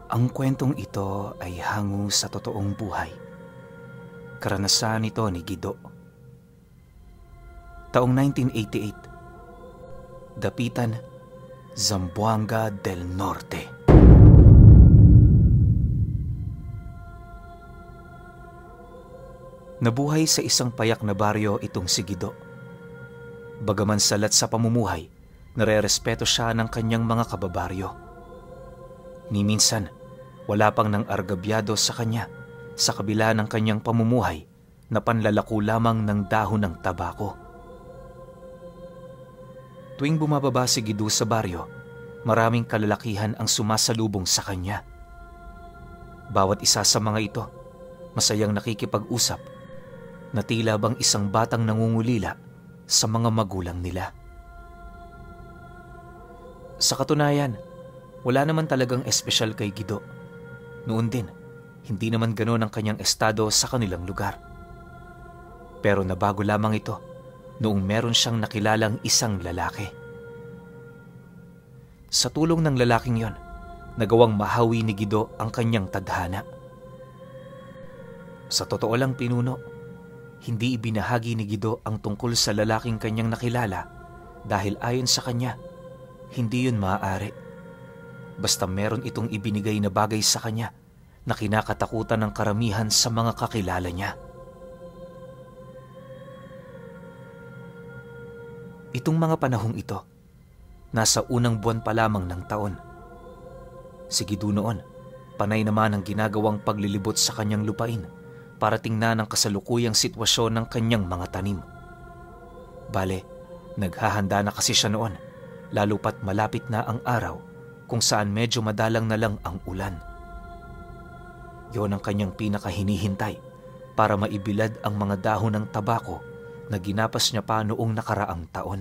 Ang kwentong ito ay hango sa totoong buhay. Karanasan ito ni Guido. Taong 1988, Dapitan, Zamboanga del Norte. Nabuhay sa isang payak na baryo itong si Guido. Bagaman salat sa pamumuhay, nare-respeto siya ng kanyang mga kababaryo. Ni minsan, wala pang nang argabyado sa kanya sa kabila ng kanyang pamumuhay na panlalako lamang ng dahon ng tabako. Tuwing bumababa si Guido sa baryo, maraming kalalakihan ang sumasalubong sa kanya. Bawat isa sa mga ito, masayang nakikipag-usap na tila bang isang batang nangungulila sa mga magulang nila. Sa katunayan, wala naman talagang espesyal kay Guido. Noon din, hindi naman ganoon ang kanyang estado sa kanilang lugar. Pero nabago lamang ito noong meron siyang nakilalang isang lalaki. Sa tulong ng lalaking yon, nagawang mahawi ni Guido ang kanyang tadhana. Sa totoo lang pinuno, hindi ibinahagi ni Guido ang tungkol sa lalaking kanyang nakilala dahil ayon sa kanya, hindi yun maaari. Basta meron itong ibinigay na bagay sa kanya na kinakatakutan ng karamihan sa mga kakilala niya. Itong mga panahong ito, nasa unang buwan pa lamang ng taon. Si Guido noon, panay naman ang ginagawang paglilibot sa kanyang lupain para tingnan ang kasalukuyang sitwasyon ng kanyang mga tanim. Bale, naghahanda na kasi siya noon, lalo pat malapit na ang araw kung saan medyo madalang na lang ang ulan. Yon ang kanyang pinakahinihintay para maibilad ang mga dahon ng tabako na ginapas niya pa noong nakaraang taon.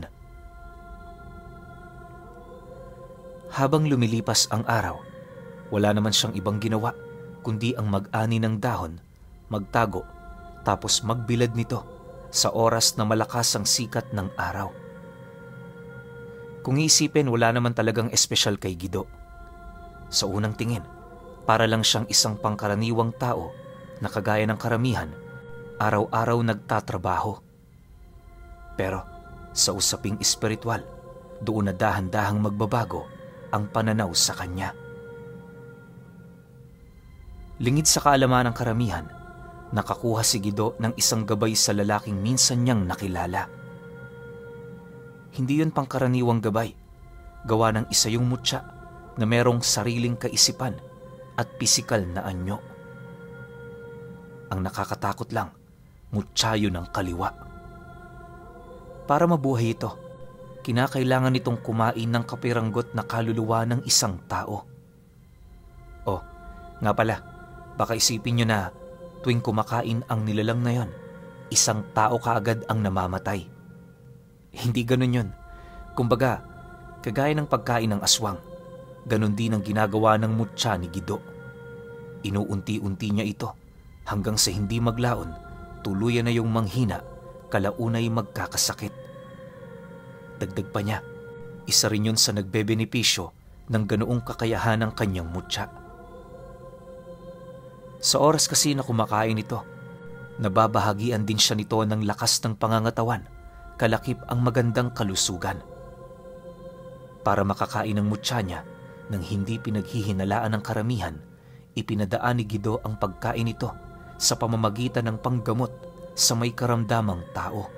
Habang lumilipas ang araw, wala naman siyang ibang ginawa kundi ang mag-ani ng dahon, magtago, tapos magbilad nito sa oras na malakas ang sikat ng araw. Kung iisipin, wala naman talagang espesyal kay Guido. Sa unang tingin, para lang siyang isang pangkaraniwang tao na kagaya ng karamihan, araw-araw nagtatrabaho. Pero sa usaping espiritual, doon na dahan-dahang magbabago ang pananaw sa kanya. Lingid sa kaalaman ng karamihan, nakakuha si Guido ng isang gabay sa lalaking minsan niyang nakilala. Hindi yun pangkaraniwang gabay, gawa ng isa yung mutya na merong sariling kaisipan at pisikal na anyo. Ang nakakatakot lang, mutya yun ang kaliwa. Para mabuhay ito, kinakailangan nitong kumain ng kapiranggot na kaluluwa ng isang tao. Oh, nga pala, baka isipin nyo na tuwing kumakain ang nilalang na yon, isang tao kaagad ang namamatay. Hindi ganun yun. Kumbaga, kagaya ng pagkain ng aswang, ganun din ang ginagawa ng mutya ni Guido. Inuunti-unti niya ito hanggang sa hindi maglaon, tuluyan na yung manghina, kalaunay magkakasakit. Dagdag pa niya, isa rin yun sa nagbebenepisyo ng ganoong kakayahan ng kanyang mutya. Sa oras kasi na kumakain ito, nababahagian din siya nito ng lakas ng pangangatawan, kalakip ang magandang kalusugan. Para makakain ng mutya niya nang hindi pinaghihinalaan ng karamihan, ipinadaan ni Guido ang pagkain nito sa pamamagitan ng panggamot sa may karamdamang tao.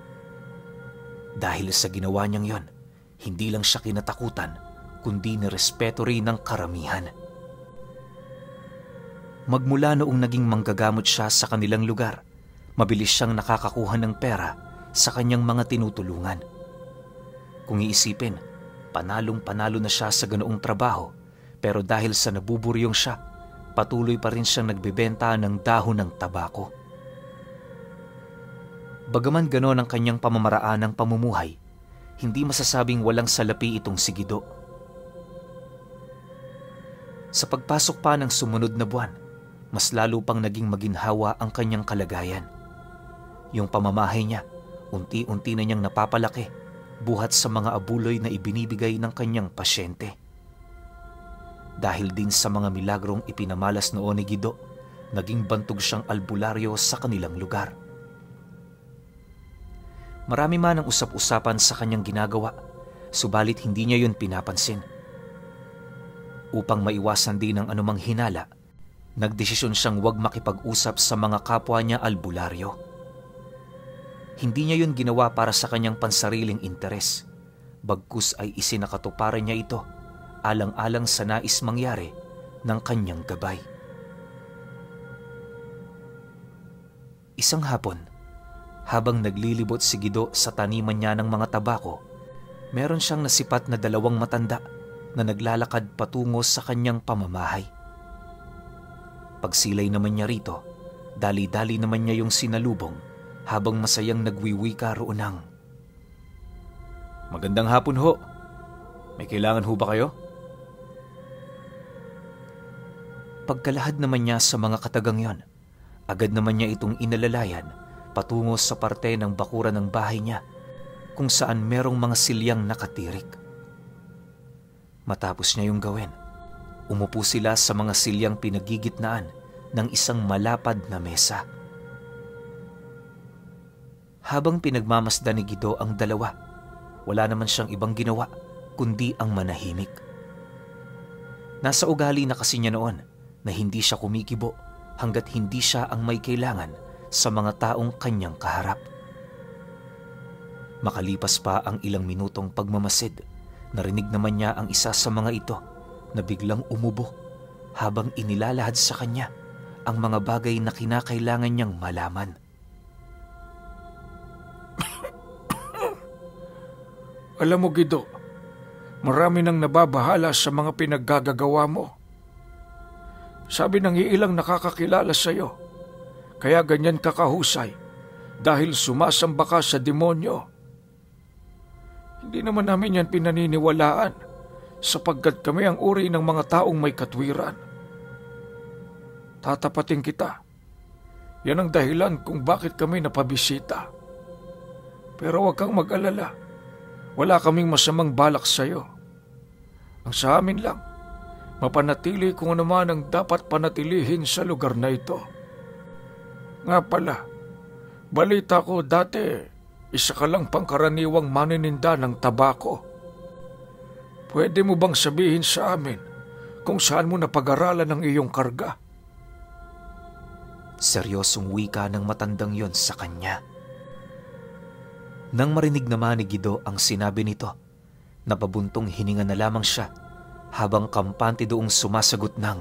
Dahil sa ginawa niyang yon, hindi lang siya kinatakutan, kundi nirespeto rin ng karamihan. Magmula noong naging manggagamot siya sa kanilang lugar, mabilis siyang nakakakuha ng pera sa kanyang mga tinutulungan. Kung iisipin, panalong-panalo na siya sa ganoong trabaho, pero dahil sa nabuburyong siya, patuloy pa rin siyang nagbebenta ng dahon ng tabako. Bagaman ganoon ang kanyang pamamaraan ng pamumuhay, hindi masasabing walang salapi itong si Guido. Sa pagpasok pa ng sumunod na buwan, mas lalo pang naging maginhawa ang kanyang kalagayan. Yung pamamahay niya, unti-unti na niyang napapalaki buhat sa mga abuloy na ibinibigay ng kanyang pasyente. Dahil din sa mga milagrong ipinamalas noon ni Guido, naging bantog siyang albularyo sa kanilang lugar. Marami man ang usap-usapan sa kanyang ginagawa, subalit hindi niya yun pinapansin. Upang maiwasan din ang anumang hinala, nagdesisyon siyang huwag makipag-usap sa mga kapwa niya albularyo. Hindi niya yun ginawa para sa kanyang pansariling interes, bagkus ay isinakatuparan niya ito alang-alang sa nais mangyari ng kanyang gabay. Isang hapon, habang naglilibot si Guido sa taniman niya ng mga tabako, meron siyang nasipat na 2 matanda na naglalakad patungo sa kanyang pamamahay. Pagsilay naman niya rito, dali-dali naman niya yung sinalubong habang masayang nagwiwika roon ng, "Magandang hapon ho. May kailangan ho ba kayo?" Pagkalahad naman niya sa mga katagang yon, agad naman niya itong inalalayan patungo sa parte ng bakuran ng bahay niya kung saan merong mga silyang nakatirik. Matapos niya yung gawin, umupo sila sa mga silyang pinagigitnaan ng isang malapad na mesa. Habang pinagmamasdan ni Guido ang dalawa, wala naman siyang ibang ginawa kundi ang manahimik. Nasa ugali na kasi niya noon na hindi siya kumikibo hanggat hindi siya ang may kailangan sa mga taong kanyang kaharap. Makalipas pa ang ilang minutong pagmamasid, narinig naman niya ang isa sa mga ito na biglang umubo habang inilalahad sa kanya ang mga bagay na kinakailangan niyang malaman. Alam mo, Guido, marami nang nababahala sa mga pinaggagawa mo. Sabi ng ilang nakakakilala sa iyo, kaya ganyan ka kahusay dahil sumasamba ka sa demonyo. Hindi naman namin yan pinaniniwalaan sapagkat kami ang uri ng mga taong may katwiran. Tatapatin kita. Yan ang dahilan kung bakit kami napabisita. Pero huwag kang mag-alala. Wala kaming masamang balak sa iyo. Ang sa amin lang, mapanatili kung ano man ang dapat panatilihin sa lugar na ito. Nga pala, balita ko dati, isa ka lang pangkaraniwang manininda ng tabako. Pwede mo bang sabihin sa amin kung saan mo napag-aralan ang iyong karga? Seryosong wika ng matandang yon sa kanya. Nang marinig naman ni Guido ang sinabi nito, napabuntong hininga na lamang siya habang kampante doong sumasagot ng,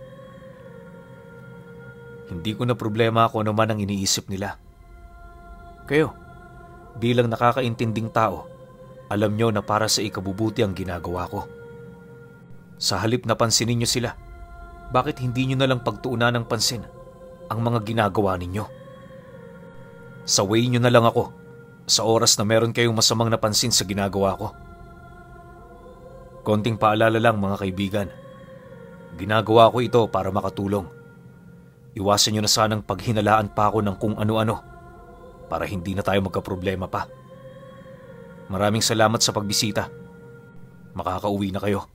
"Hindi ko na problema kung ano man ang iniisip nila. Kayo, bilang nakakaintinding tao, alam nyo na para sa ikabubuti ang ginagawa ko. Sa halip na pansinin nyo sila, bakit hindi nyo nalang pagtuunan ng pansin ang mga ginagawa ninyo? Sawayin nyo na lang ako sa oras na meron kayong masamang napansin sa ginagawa ko. Konting paalala lang mga kaibigan, ginagawa ko ito para makatulong. Iwasan nyo na sanang paghinalaan pa ako ng kung ano-ano para hindi na tayo magkaproblema pa. Maraming salamat sa pagbisita. Makakauwi na kayo."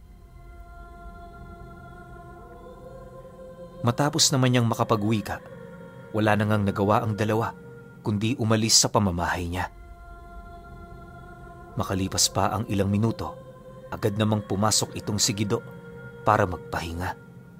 Matapos naman niyang makapagwika, wala na ngang nagawa ang dalawa kundi umalis sa pamamahay niya. Makalipas pa ang ilang minuto, agad namang pumasok itong si Guido para magpahinga.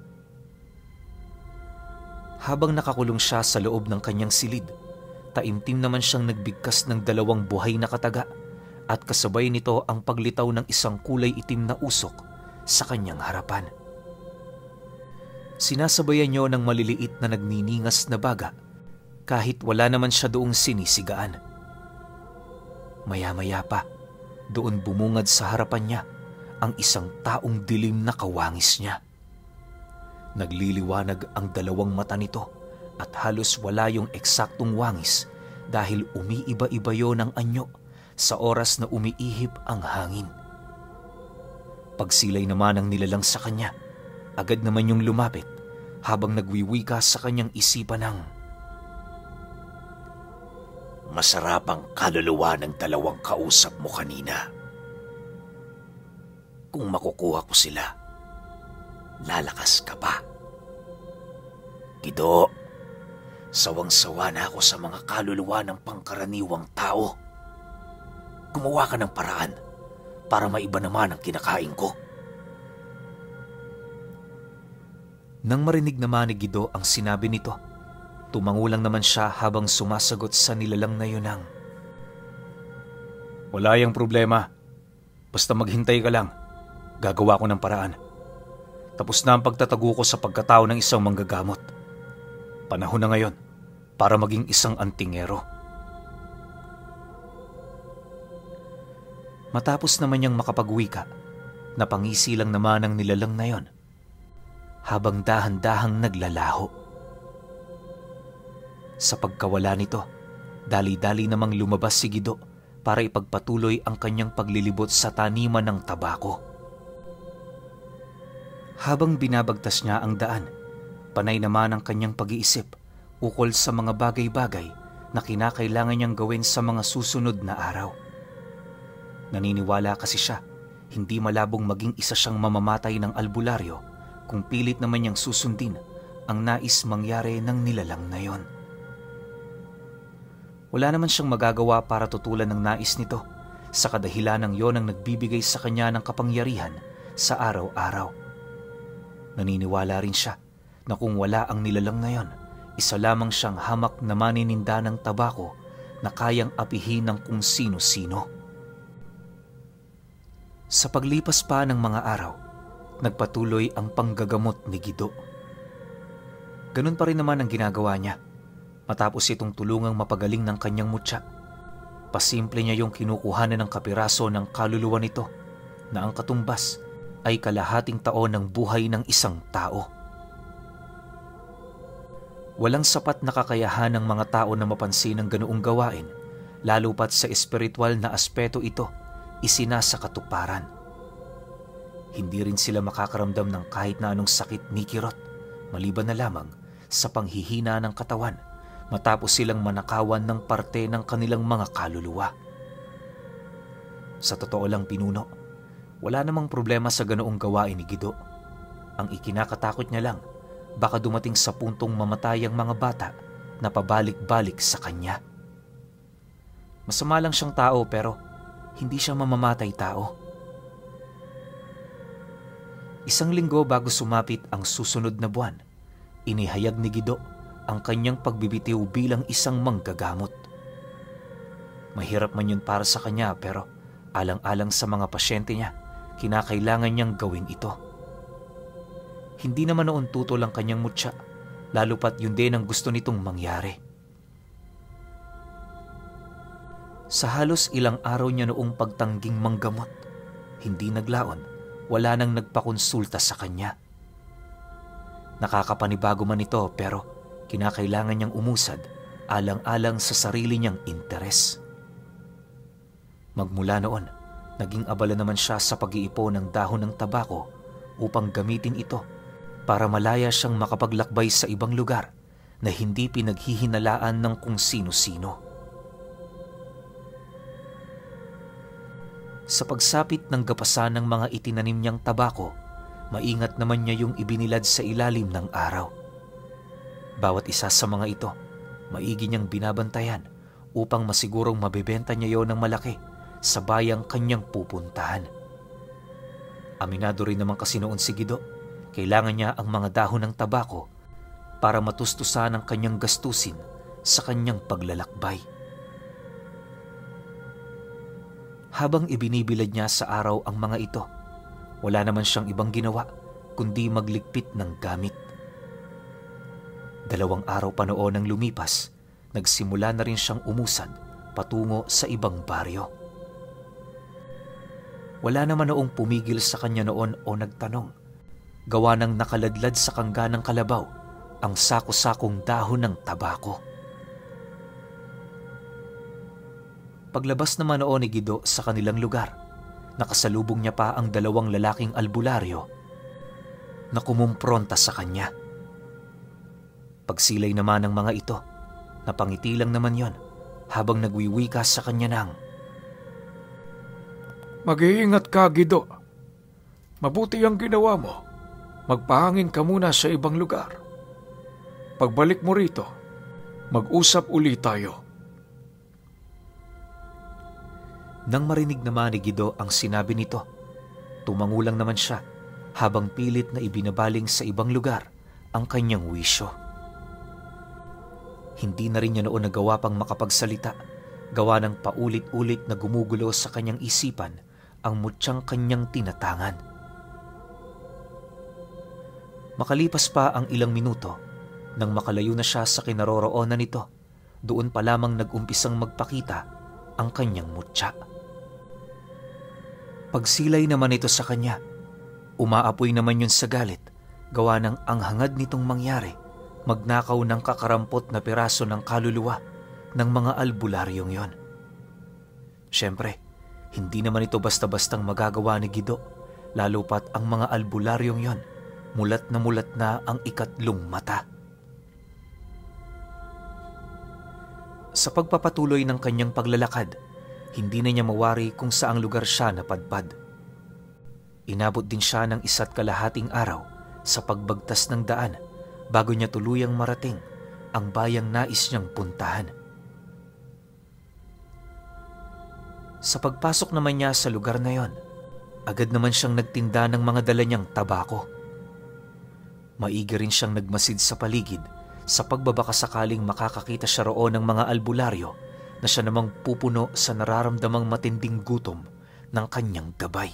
Habang nakakulong siya sa loob ng kanyang silid, taimtim naman siyang nagbigkas ng 2 buhay na kataga at kasabay nito ang paglitaw ng isang kulay itim na usok sa kanyang harapan. Sinasabayan niyo ng maliliit na nagniningas na baga kahit wala naman siya doong sinisigaan. Maya-maya pa, doon bumungad sa harapan niya ang isang taong dilim na kawangis niya. Nagliliwanag ang 2 mata nito at halos wala yung eksaktong wangis dahil umiiba-iba yon ang anyo sa oras na umiihip ang hangin. Pagsilay naman ang nilalang sa kanya, agad naman yung lumapit habang nagwiwika sa kanyang isipan ng, "Masarap ang kaluluwa ng 2 kausap mo kanina. Kung makukuha ko sila, lalakas ka pa. Gido, sawang-sawa na ako sa mga kaluluwa ng pangkaraniwang tao. Gumawa ka ng paraan para maiba naman ang kinakain ko. Nang marinig naman ni Guido ang sinabi nito, tumangulang naman siya habang sumasagot sa nilalang na yun ang, Wala yang problema. Basta maghintay ka lang. Gagawa ko ng paraan. Tapos na ang pagtatago ko sa pagkatao ng isang manggagamot. Panahon na ngayon para maging isang antingero. Matapos naman niyang makapagwika, napangisi lang naman ang nilalang na yon habang dahan-dahang naglalaho. Sa pagkawala nito, dali-dali namang lumabas si Guido para ipagpatuloy ang kanyang paglilibot sa taniman ng tabako. Habang binabagtas niya ang daan, panay naman ang kanyang pag-iisip ukol sa mga bagay-bagay na kinakailangan niyang gawin sa mga susunod na araw. Naniniwala kasi siya, hindi malabong maging isa siyang mamamatay ng albularyo kung pilit naman niyang susundin ang nais mangyari ng nilalang na yon. Wala naman siyang magagawa para tutulan ng nais nito sa kadahilanang yon ang nagbibigay sa kanya ng kapangyarihan sa araw-araw. Naniniwala rin siya na kung wala ang nilalang na yon, isa lamang siyang hamak na manininda ng tabako na kayang apihin ng kung sino-sino. Sa paglipas pa ng mga araw, nagpatuloy ang panggagamot ni Guido. Ganun pa rin naman ang ginagawa niya. Matapos itong tulungang mapagaling ng kanyang mutya, pasimple niya yung kinukuhanan ng kapiraso ng kaluluwa nito na ang katumbas ay kalahating taon ng buhay ng isang tao. Walang sapat na kakayahan ng mga tao na mapansin ang ganoong gawain, lalo pat sa espiritual na aspeto ito isinasakatuparan. Hindi rin sila makakaramdam ng kahit na anong sakit ni kirot, maliban na lamang sa panghihina ng katawan matapos silang manakawan ng parte ng kanilang mga kaluluwa. Sa totoo lang, pinuno, wala namang problema sa ganoong gawain ni Guido. Ang ikinakatakot niya lang, baka dumating sa puntong mamatay ang mga bata na pabalik-balik sa kanya. Masama lang siyang tao pero hindi siya mamamatay tao. Isang linggo bago sumapit ang susunod na buwan, inihayag ni Guido ang kanyang pagbibitiw bilang isang manggagamot. Mahirap man yun para sa kanya pero alang-alang sa mga pasyente niya, kinakailangan niyang gawin ito. Hindi naman noon tutol ang kanyang mutya, lalo pat yun din ang gusto nitong mangyari. Sa halos ilang araw niya noong pagtangging manggamot, hindi naglaon, wala nang nagpakonsulta sa kanya. Nakakapanibago man ito pero kinakailangan niyang umusad alang-alang sa sarili niyang interes. Magmula noon, naging abala naman siya sa pag-iipon ng dahon ng tabako upang gamitin ito para malaya siyang makapaglakbay sa ibang lugar na hindi pinaghihinalaan ng kung sino-sino. Sa pagsapit ng gapasan ng mga itinanim niyang tabako, maingat naman niya yung ibinilad sa ilalim ng araw. Bawat isa sa mga ito, maigi niyang binabantayan upang masigurong mabebenta niya yon ng malaki sa bayang kanyang pupuntahan. Aminado rin naman kasi noon si Guido, kailangan niya ang mga dahon ng tabako para matustusan ang kanyang gastusin sa kanyang paglalakbay. Habang ibinibilad niya sa araw ang mga ito, wala naman siyang ibang ginawa kundi magligpit ng gamit. 2 araw pa noon ang lumipas, nagsimula na rin siyang umusad patungo sa ibang baryo. Wala naman noong pumigil sa kanya noon o nagtanong, gawa ng nakaladlad sa kangga ng kalabaw ang sako-sakong dahon ng tabako. Paglabas naman noon ni Guido sa kanilang lugar, nakasalubong niya pa ang 2 lalaking albularyo na kumumpronta sa kanya. Pagsilay naman ng mga ito, napangiti lang naman yon habang nagwiwika sa kanya ng, Mag-iingat ka, Guido. Mabuti ang ginawa mo. Magpahangin ka muna sa ibang lugar. Pagbalik mo rito, mag-usap ulit tayo. Nang marinig naman ni Guido ang sinabi nito, tumangulang naman siya habang pilit na ibinabaling sa ibang lugar ang kanyang wisyo. Hindi na rin niya noon nagawa pang makapagsalita, gawa ng paulit-ulit na gumugulo sa kanyang isipan ang mutyang kanyang tinatangan. Makalipas pa ang ilang minuto, nang makalayo na siya sa kinaroroonan nito, doon pa lamang nag-umpisang magpakita ang kanyang mutya. Pagsilay naman ito sa kanya, umaapoy naman yun sa galit, gawa ng ang hangad nitong mangyari, magnakaw ng kakarampot na piraso ng kaluluwa ng mga albularyong yon. Siyempre, hindi naman ito basta-bastang magagawa ni Guido, lalo pat ang mga albularyong yon, mulat na ang ikatlong mata. Sa pagpapatuloy ng kanyang paglalakad, hindi na niya mawari kung saang lugar siya napadpad. Inabot din siya ng 1.5 araw sa pagbagtas ng daan bago niya tuluyang marating ang bayang nais niyang puntahan. Sa pagpasok naman niya sa lugar na yon, agad naman siyang nagtinda ng mga dala niyang tabako. Maigi rin siyang nagmasid sa paligid sa pagbabaka sakaling makakakita siya roon ng mga albularyo na siya namang pupuno sa nararamdamang matinding gutom ng kanyang gabay.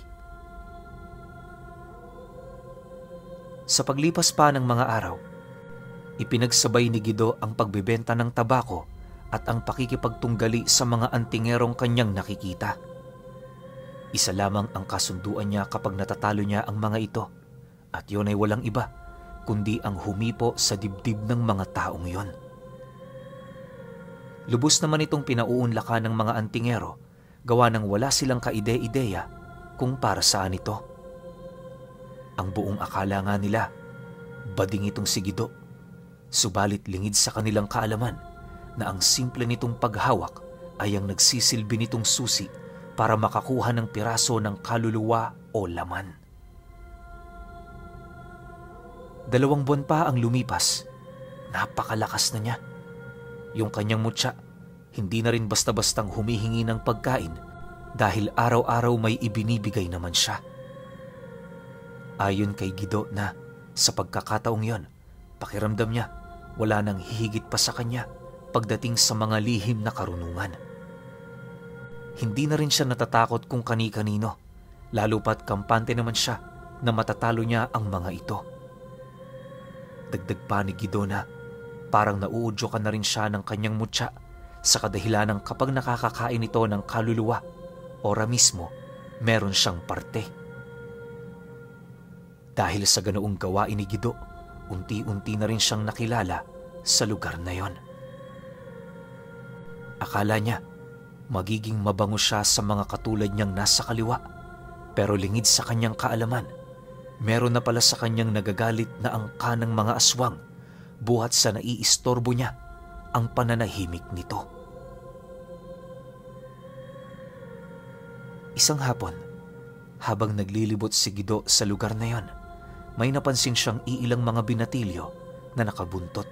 Sa paglipas pa ng mga araw, ipinagsabay ni Guido ang pagbebenta ng tabako at ang pakikipagtunggali sa mga antingerong kanyang nakikita. Isa lamang ang kasunduan niya kapag natatalo niya ang mga ito, at yun ay walang iba kundi ang humipo sa dibdib ng mga taong yon. Lubos naman itong pinauunlakan ng mga antingero, gawa ng wala silang kaide-ideya kung para saan ito. Ang buong akala nga nila, bading itong si Guido, subalit lingid sa kanilang kaalaman na ang simple nitong paghawak ay ang nagsisilbi nitong susi para makakuha ng piraso ng kaluluwa o laman. 2 buwan pa ang lumipas, napakalakas na niya. Yung kanyang mutya, hindi na rin basta-bastang humihingi ng pagkain dahil araw-araw may ibinibigay naman siya. Ayon kay Guido na sa pagkakataong yon, pakiramdam niya wala nang hihigit pa sa kanya pagdating sa mga lihim na karunungan. Hindi na rin siya natatakot kung kani-kanino, lalo pat kampante naman siya na matatalo niya ang mga ito. Dagdag pa ni Guido na parang nauudyo ka na rin siya ng kanyang mutya sa kadahilanang kapag nakakakain ito ng kaluluwa, ora mismo meron siyang parte. Dahil sa ganoong gawain ni Guido, unti-unti na rin siyang nakilala sa lugar na yon. Akala niya magiging mabango siya sa mga katulad niyang nasa kaliwa, pero lingid sa kanyang kaalaman, meron na pala sa kanyang nagagalit na angka ng mga aswang, buhat sa naiistorbo niya ang pananahimik nito. Isang hapon, habang naglilibot si Guido sa lugar na yon, may napansin siyang iilang mga binatilyo na nakabuntot.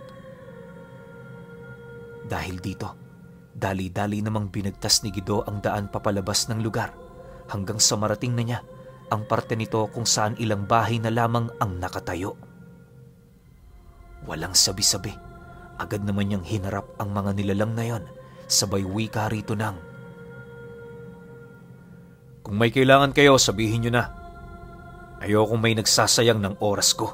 Dahil dito, dali-dali namang binagtas ni Guido ang daan papalabas ng lugar hanggang sa marating na niya ang parte nito kung saan ilang bahay na lamang ang nakatayo. Walang sabi-sabi, agad naman niyang hinarap ang mga nilalang na yon, sabay wika rito ng, "Kung may kailangan kayo, sabihin niyo na. Ayokong may nagsasayang ng oras ko."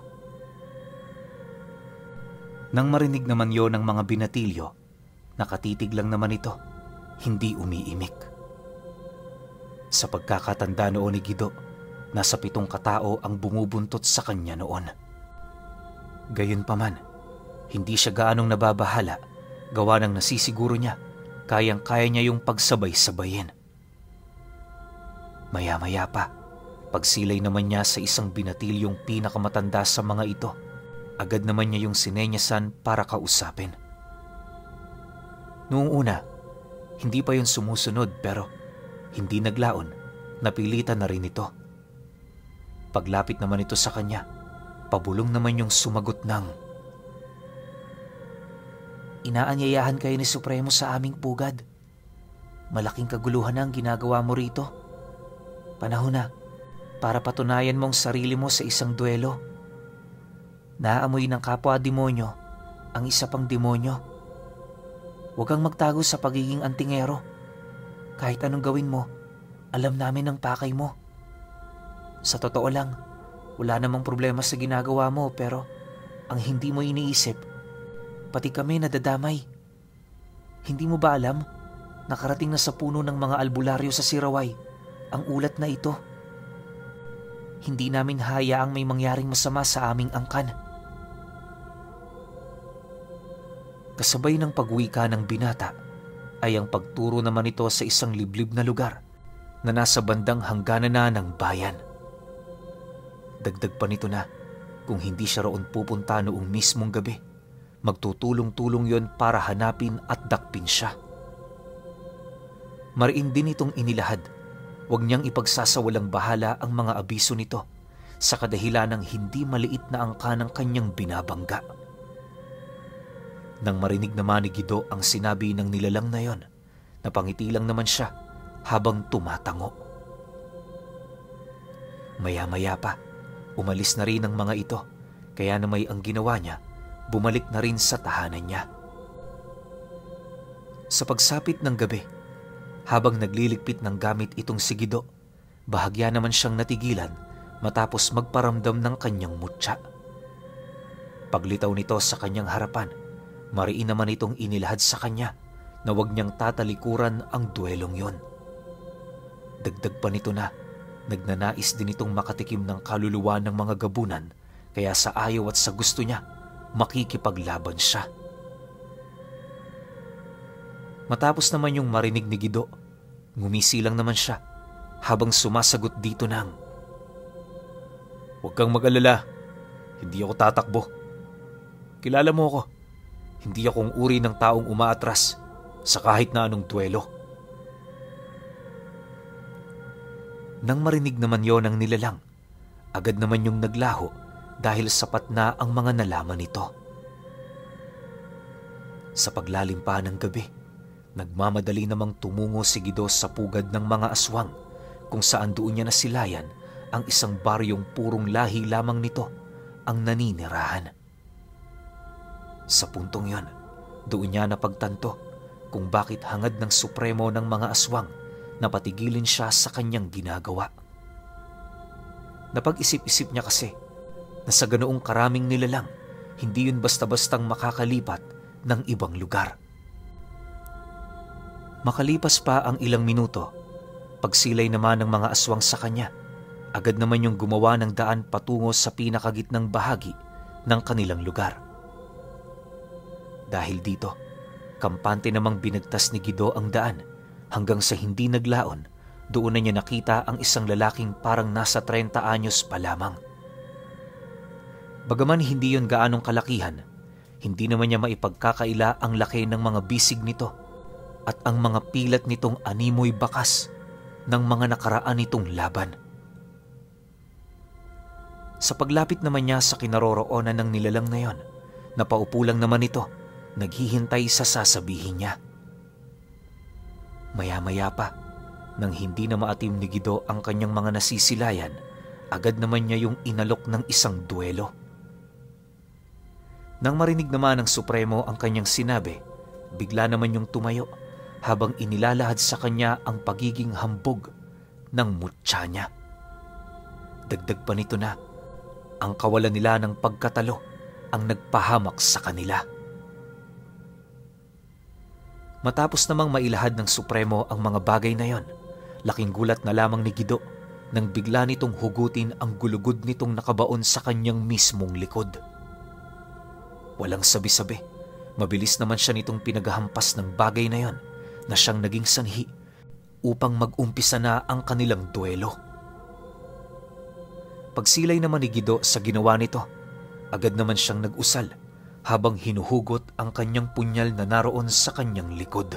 Nang marinig naman yon ng mga binatilyo, nakatitig lang naman ito, hindi umiimik. Sa pagkakatanda noon ni Guido, nasa 7 katao ang bumubuntot sa kanya noon. Gayunpaman, hindi siya gaanong nababahala, gawa ng nasisiguro niya kayang-kaya niya yung pagsabay-sabayin. Maya-maya pa, pagsilay naman niya sa isang binatilyong pinakamatanda sa mga ito, agad naman niya yung sinenyasan para kausapin. Noong una, hindi pa yun sumusunod pero hindi naglaon, napilitan na rin ito. Paglapit naman ito sa kanya, Pabulong naman yung sumagot ng, "Inaanyayahan kayo ni Supremo sa aming pugad. Malaking kaguluhan ang ginagawa mo rito. Panahon na para patunayan mong sarili mo sa isang duelo. Naaamoy ng kapwa-demonyo ang isa pang demonyo. Huwag kang magtago sa pagiging antingero. Kahit anong gawin mo, alam namin ang pakay mo. Sa totoo lang, wala namang problema sa ginagawa mo, pero ang hindi mo iniisip, pati kami nadadamay. Hindi mo ba alam, nakarating na sa puno ng mga albularyo sa Siraway ang ulat na ito? Hindi namin hayaang may mangyaring masama sa aming angkan." Kasabay ng pagwika ng binata ay ang pagturo naman ito sa isang liblib na lugar na nasa bandang hangganan na ng bayan. Dagdag pa nito na kung hindi siya roon pupunta noong mismong gabi, magtutulong-tulong yon para hanapin at dakpin siya. Mariin din itong inilahad, huwag niyang ipagsasawalang bahala ang mga abiso nito sa kadahilan ng hindi maliit na angka ng kanyang binabangga. Nang marinig naman ni Guido ang sinabi ng nilalang na yon, napangiti lang naman siya habang tumatango. Maya-maya pa, umalis na rin ang mga ito, kaya na may ang ginawa niya, bumalik na rin sa tahanan niya. Sa pagsapit ng gabi, habang nagliligpit ng gamit itong si Guido, bahagya naman siyang natigilan matapos magparamdam ng kanyang mutya. Paglitaw nito sa kanyang harapan, mariin naman itong inilahad sa kanya na huwag niyang tatalikuran ang duelong yon. Dagdag pa nito na nagnanais din itong makatikim ng kaluluwa ng mga gabunan, kaya sa ayaw at sa gusto niya, makikipaglaban siya. Matapos naman yung marinig ni Guido, ngumisi lang naman siya habang sumasagot dito ng, "Huwag kang mag-alala, hindi ako tatakbo. Kilala mo ako. Hindi akong uri ng taong umaatras sa kahit na anong duelo." Nang marinig naman yon ng nilalang, agad naman yung naglaho dahil sapat na ang mga nalaman nito. Sa paglalim pa ng gabi, nagmamadali namang tumungo si Guido sa pugad ng mga aswang kung saan doon niya nasilayan ang isang baryong purong lahi lamang nito ang naninirahan. Sa puntong yon, doon niya napagtanto kung bakit hangad ng Supremo ng mga aswang na patigilin siya sa kanyang ginagawa. Napag-isip-isip niya kasi na sa ganoong karaming nilalang, hindi yun basta-bastang makakalipat ng ibang lugar. Makalipas pa ang ilang minuto, pagsilay naman ng mga aswang sa kanya, agad naman yung gumawa ng daan patungo sa pinakagitnang bahagi ng kanilang lugar. Dahil dito, kampante namang binagtas ni Guido ang daan hanggang sa hindi naglaon, doon na niya nakita ang isang lalaking parang nasa 30 anyos pa lamang. Bagaman hindi yon gaanong kalakihan, hindi naman niya maipagkakaila ang laki ng mga bisig nito at ang mga pilat nitong animoy bakas ng mga nakaraan nitong laban. Sa paglapit naman niya sa kinaroroonan ng nilalang na yon, napaupo lang naman ito, naghihintay sa sasabihin niya. Maya-maya pa, nang hindi na maatim ni Guido ang kanyang mga nasisilayan, agad naman niya yung inalok ng isang duelo. Nang marinig naman ng Supremo ang kanyang sinabi, bigla naman yung tumayo habang inilalahad sa kanya ang pagiging hambog ng mutya niya. Dagdag pa nito na ang kawalan nila ng pagkatalo ang nagpahamak sa kanila. Matapos namang mailahad ng Supremo ang mga bagay na yon, laking gulat na lamang ni Guido nang bigla nitong hugutin ang gulugod nitong nakabaon sa kanyang mismong likod. Walang sabi-sabi, mabilis naman siya nitong pinaghahampas ng bagay na yon na siyang naging sanhi upang mag-umpisa na ang kanilang duelo. Pagsilay naman ni Guido sa ginawa nito, agad naman siyang nag-usal habang hinuhugot ang kanyang punyal na naroon sa kanyang likod.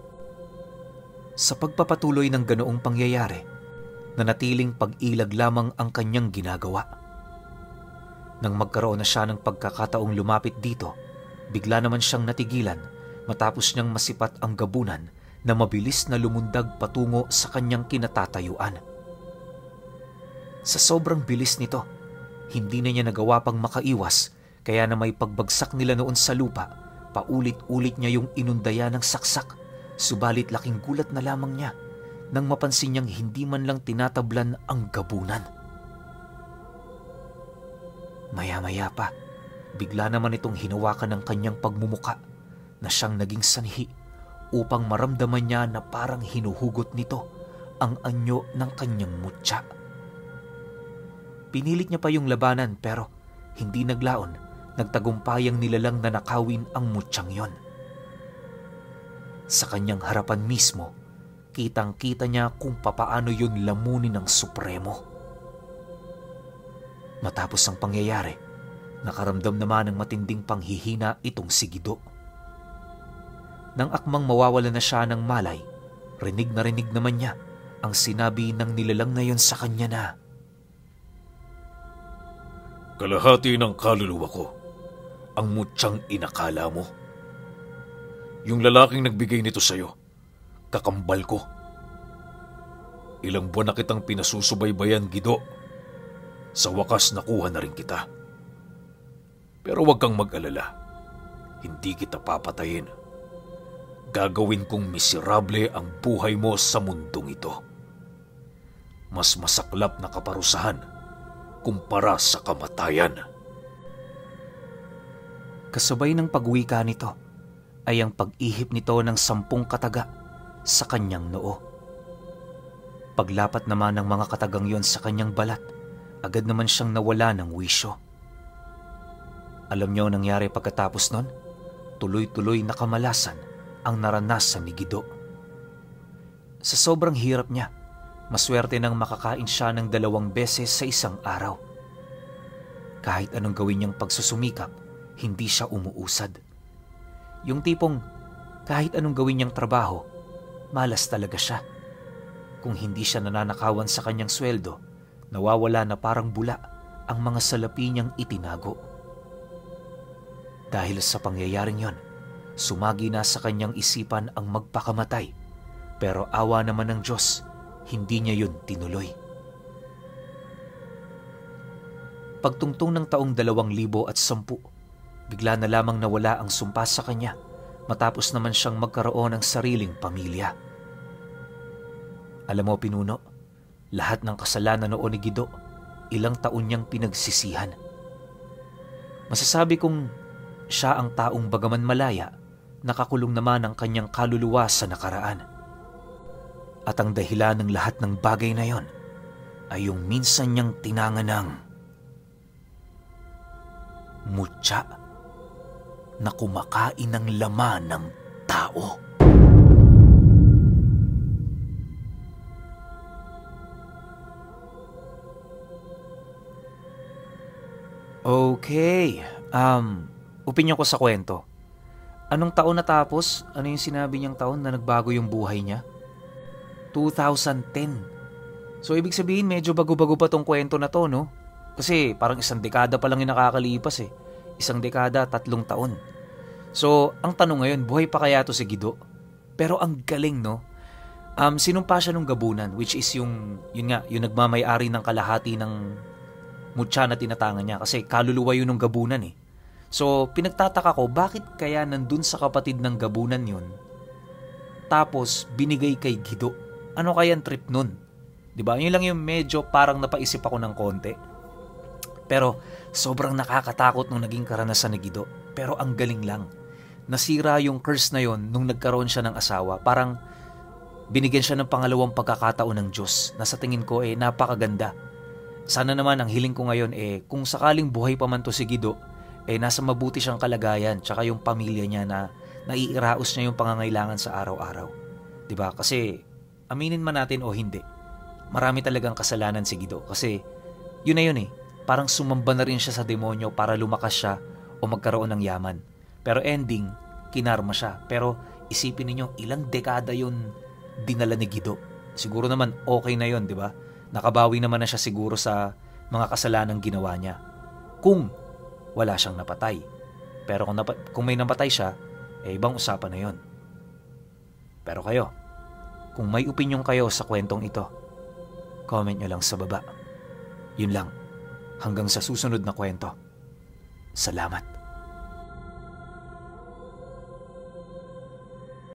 Sa pagpapatuloy ng ganoong pangyayari, nanatiling pag-ilag lamang ang kanyang ginagawa. Nang magkaroon na siya ng pagkakataong lumapit dito, bigla naman siyang natigilan matapos niyang masipat ang gabunan na mabilis na lumundag patungo sa kanyang kinatatayuan. Sa sobrang bilis nito, hindi na niya nagawa pang makaiwas, kaya na may pagbagsak nila noon sa lupa, paulit-ulit niya yung inundaya ng saksak, subalit laking gulat na lamang niya nang mapansin niyang hindi man lang tinatablan ang gabunan. Maya-maya pa, bigla naman itong hinawakan ng kanyang pagmumuka na siyang naging sanhi upang maramdaman niya na parang hinuhugot nito ang anyo ng kanyang mutya. Pinilit niya pa yung labanan pero hindi naglaon, nagtagumpayang nilalang na nakawin ang mutyang yon. Sa kanyang harapan mismo, kitang-kita niya kung papaano yun lamunin ng Supremo. Matapos ang pangyayari, nakaramdam naman ng matinding panghihina itong si Guido. Nang akmang mawawala na siya ng malay, rinig naman niya ang sinabi ng nilalang na yon sa kanya na, "Kalahati ng kaluluwa ko ang mutyang inakala mo. Yung lalaking nagbigay nito sa'yo, kakambal ko. Ilang buwan na kitang pinasusubaybayan, Guido. Sa wakas nakuha na rin kita. Pero huwag kang mag-alala. Hindi kita papatayin. Gagawin kong miserable ang buhay mo sa mundong ito. Mas masaklap na kaparusahan kumpara sa kamatayan." Kasabay ng pagwika nito ay ang pag-ihip nito ng 10 kataga sa kanyang noo. Paglapat naman ng mga katagang yon sa kanyang balat, agad naman siyang nawala ng wisyo. Alam niyo ang nangyari pagkatapos nun? Tuloy-tuloy na kamalasan ang naranasan ni Guido. Sa sobrang hirap niya, maswerte nang makakain siya ng 2 beses sa isang araw. Kahit anong gawin niyang pagsusumikap, hindi siya umuusad. Yung tipong kahit anong gawin niyang trabaho, malas talaga siya. Kung hindi siya nananakawan sa kanyang sweldo, nawawala na parang bula ang mga salapi niyang itinago. Dahil sa pangyayaring yon, sumagi na sa kanyang isipan ang magpakamatay, pero awa naman ng Diyos, hindi niya yun tinuloy. Pagtungtong ng taong 2010, bigla na lamang nawala ang sumpa sa kanya matapos naman siyang magkaroon ng sariling pamilya. Alam mo, Pinuno, lahat ng kasalanan noon ni Guido, ilang taon niyang pinagsisihan. Masasabi kong siya ang taong bagaman malaya, nakakulong naman ang kanyang kaluluwa sa nakaraan. At ang dahilan ng lahat ng bagay na yon ay yung minsan niyang tinanganang mutya na kumakain ng laman ng tao. Okay, opinyon ko sa kwento. Anong taon natapos? Ano yung sinabi niyang taon na nagbago yung buhay niya? 2010. So ibig sabihin medyo bago-bago pa tong kwento na to, no? Kasi parang 1 dekada pa lang yung nakakalipas eh. 1 dekada, 3 taon. So ang tanong ngayon, buhay pa kaya to si Guido? Pero ang galing, no? Sinumpa siya nung gabunan, which is yung nagmamay-ari ng kalahati ng mutya na tinatangan niya kasi kaluluwa yun ng gabunan eh. So pinagtataka ko, bakit kaya nandun sa kapatid ng gabunan yun tapos binigay kay Guido? Ano kaya ang trip nun? Diba? Yun lang yung medyo parang napaisip ako ng konti. Pero sobrang nakakatakot nung naging karanasan ni Guido. Pero ang galing lang. Nasira yung curse na yun nung nagkaroon siya ng asawa. Parang binigyan siya ng pangalawang pagkakataon ng Diyos na sa tingin ko napakaganda. Sana naman ang hiling ko ngayon kung sakaling buhay pa man to si Guido, nasa mabuti siyang kalagayan tsaka yung pamilya niya na naiiraos niya yung pangangailangan sa araw-araw. Diba? Kasi aminin man natin o hindi, marami talagang kasalanan si Guido kasi yun na yun parang sumamba na rin siya sa demonyo para lumakas siya o magkaroon ng yaman. Pero ending, kinarma siya. Pero isipin niyo ilang dekada yun dinala ni Guido. Siguro naman okay na yun, di ba? Nakabawi naman na siya siguro sa mga kasalanang ginawa niya. kung wala siyang napatay. Pero kung may napatay siya, ibang usapan na yon. Pero kayo, kung may opinyon kayo sa kwentong ito, comment nyo lang sa baba. Yun lang. Hanggang sa susunod na kwento. Salamat.